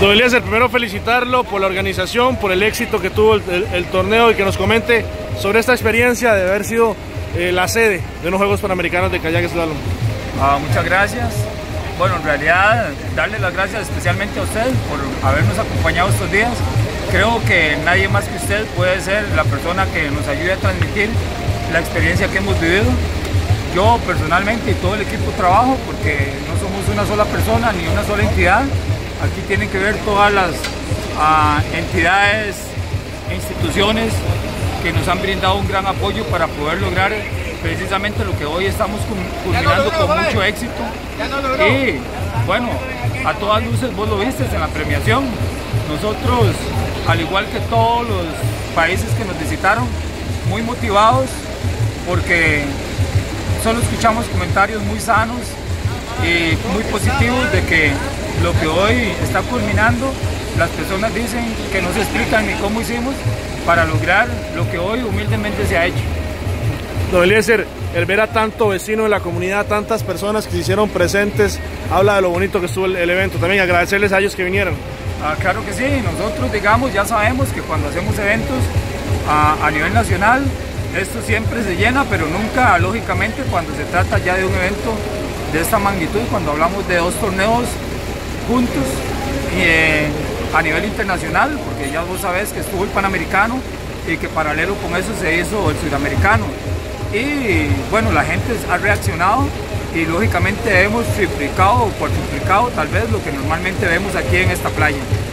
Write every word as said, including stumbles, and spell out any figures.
Don Eliezer, primero felicitarlo por la organización, por el éxito que tuvo el, el, el torneo y que nos comente sobre esta experiencia de haber sido eh, la sede de unos Juegos Panamericanos de Kayak Slalom. Ah, muchas gracias. Bueno, en realidad, darle las gracias especialmente a usted por habernos acompañado estos días. Creo que nadie más que usted puede ser la persona que nos ayude a transmitir la experiencia que hemos vivido. Yo personalmente y todo el equipo trabajo porque no somos una sola persona ni una sola entidad. Aquí tienen que ver todas las uh, entidades e instituciones que nos han brindado un gran apoyo para poder lograr precisamente lo que hoy estamos culminando con mucho éxito. Y bueno, a todas luces vos lo viste en la premiación. Nosotros, al igual que todos los países que nos visitaron, muy motivados porque solo escuchamos comentarios muy sanos y muy positivos de que lo que hoy está culminando, las personas dicen que no se explican ni cómo hicimos para lograr lo que hoy humildemente se ha hecho. Don Eliezer, el ver a tanto vecino de la comunidad, tantas personas que se hicieron presentes, habla de lo bonito que estuvo el, el evento. También agradecerles a ellos que vinieron. Ah, claro que sí, nosotros digamos ya sabemos que cuando hacemos eventos ah, a nivel nacional, esto siempre se llena, pero nunca, lógicamente, cuando se trata ya de un evento de esta magnitud, cuando hablamos de dos torneos juntos y eh, a nivel internacional, porque ya vos sabés que estuvo el Panamericano y que paralelo con eso se hizo el Sudamericano. Y bueno, la gente ha reaccionado y lógicamente hemos triplicado o cuadruplicado tal vez lo que normalmente vemos aquí en esta playa.